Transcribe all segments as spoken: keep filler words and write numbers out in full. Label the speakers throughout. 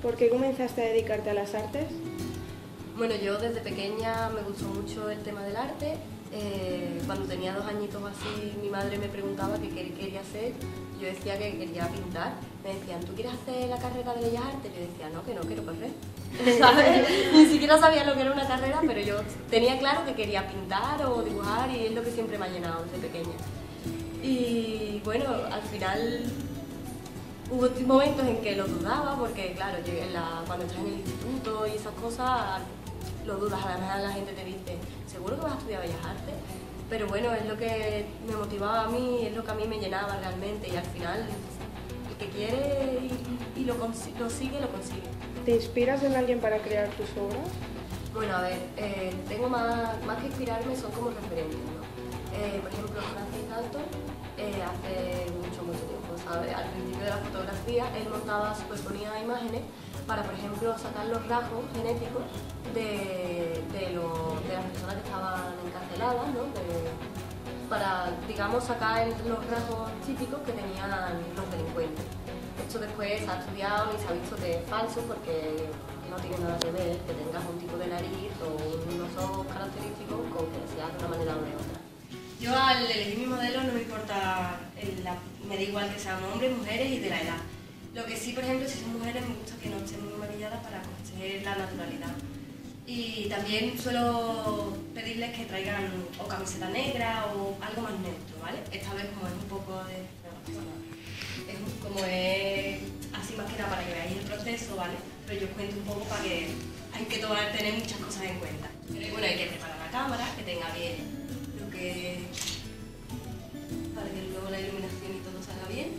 Speaker 1: ¿Por qué comenzaste a dedicarte a las artes?
Speaker 2: Bueno, yo desde pequeña me gustó mucho el tema del arte. Eh, cuando tenía dos añitos así, mi madre me preguntaba qué quería hacer. Yo decía que quería pintar. Me decían, ¿tú quieres hacer la carrera de Bellas Artes? Yo decía, no, que no quiero correr. ¿Sabes? Ni siquiera sabía lo que era una carrera, pero yo tenía claro que quería pintar o dibujar y es lo que siempre me ha llenado desde pequeña. Y bueno, al final hubo momentos en que lo dudaba, porque claro, llegué en la, cuando estás en el instituto y esas cosas, lo dudas. Además la gente te dice, ¿seguro que vas a estudiar Bellas Artes? Pero bueno, es lo que me motivaba a mí, es lo que a mí me llenaba realmente, y al final el que quiere y, y lo, lo sigue, lo consigue.
Speaker 1: ¿Te inspiras en alguien para crear tus obras?
Speaker 2: Bueno, a ver, eh, tengo más, más que inspirarme, son como referentes, ¿no? Eh, por ejemplo, Francis Galton, eh, hace mucho, mucho tiempo, ¿sabes? Al principio de la fotografía, él montaba, superponía imágenes para, por ejemplo, sacar los rasgos genéticos de, de, lo, de las personas que estaban encarceladas, ¿no? De, para, digamos, sacar los rasgos típicos que tenían los delincuentes. Esto después se ha estudiado y se ha visto que es falso porque no tiene nada que ver que tengas un tipo de nariz o unos ojos característicos con que seas de una manera o de otra.
Speaker 3: Yo al elegir mi modelo no me importa, el, la, me da igual que sean hombres, mujeres y de la edad. Lo que sí, por ejemplo, si son mujeres me gusta que no estén muy maquilladas para conseguir la naturalidad. Y también suelo pedirles que traigan o camiseta negra o algo más neutro, ¿vale? Esta vez como es un poco de... es como es así más que nada para que veáis el proceso, ¿vale? Pero yo os cuento un poco para que hay que tomar, tener muchas cosas en cuenta. Pero bueno, hay que preparar la cámara, que tenga bien lo que... para que luego la iluminación y todo salga bien.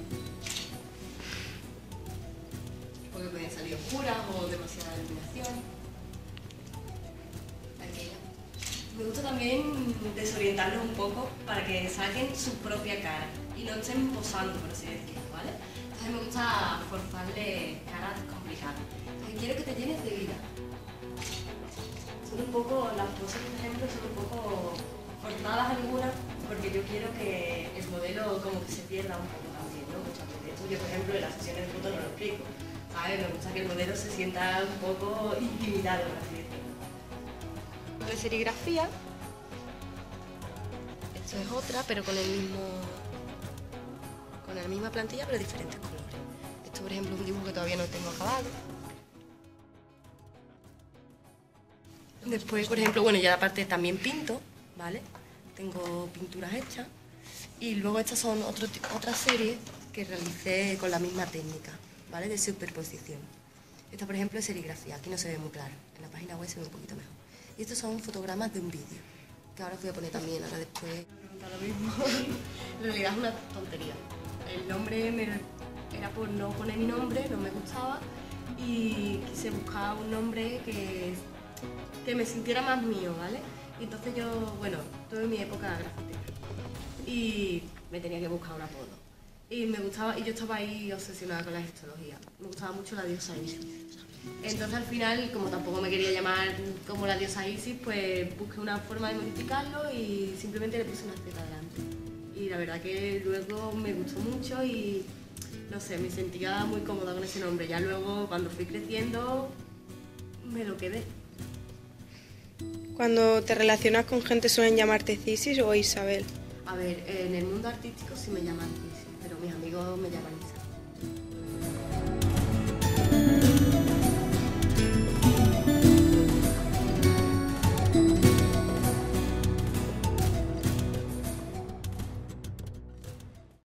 Speaker 3: Porque pueden salir oscuras o demasiada iluminación. Me gusta también desorientarlos un poco para que saquen su propia cara y no estén posando, por así decirlo, ¿vale? Entonces me gusta forzarle caras complicadas. Entonces quiero que te llenes de vida. Son un poco, las poses, por ejemplo, son un poco forzadas algunas, porque yo quiero que el modelo como que se pierda un poco también, ¿no? Muchas veces. Esto yo, por ejemplo, en las sesiones de fotos no lo explico, ¿sabes? Me gusta que el modelo se sienta un poco intimidado, por así decirlo.
Speaker 2: De serigrafía, esto es otra, pero con el mismo, con la misma plantilla, pero diferentes colores. Esto, por ejemplo, es un dibujo que todavía no tengo acabado. Después, por ejemplo, bueno, ya aparte también pinto, ¿vale? Tengo pinturas hechas. Y luego estas son otro, otra serie que realicé con la misma técnica, ¿vale? De superposición. Esta, por ejemplo, es serigrafía. Aquí no se ve muy claro. En la página web se ve un poquito mejor. Y estos son fotogramas de un vídeo, que ahora os voy a poner también, ahora después. Lo mismo. En realidad es una tontería. El nombre me, era por no poner mi nombre, no me gustaba, y quise buscar un nombre que, que me sintiera más mío, ¿vale? Y entonces yo, bueno, tuve mi época grafitera y me tenía que buscar un apodo. Y me gustaba, y yo estaba ahí obsesionada con la histología. Me gustaba mucho la diosa Isis. Entonces al final, como tampoco me quería llamar como la diosa Isis, pues busqué una forma de modificarlo y simplemente le puse una Z delante. Y la verdad que luego me gustó mucho y no sé, me sentía muy cómoda con ese nombre. Ya luego, cuando fui creciendo, me lo quedé.
Speaker 1: Cuando te relacionas con gente, ¿suelen llamarte Cisis o Isabel?
Speaker 2: A ver, en el mundo artístico sí me llaman Isis, pero mis amigos me llaman Isabel.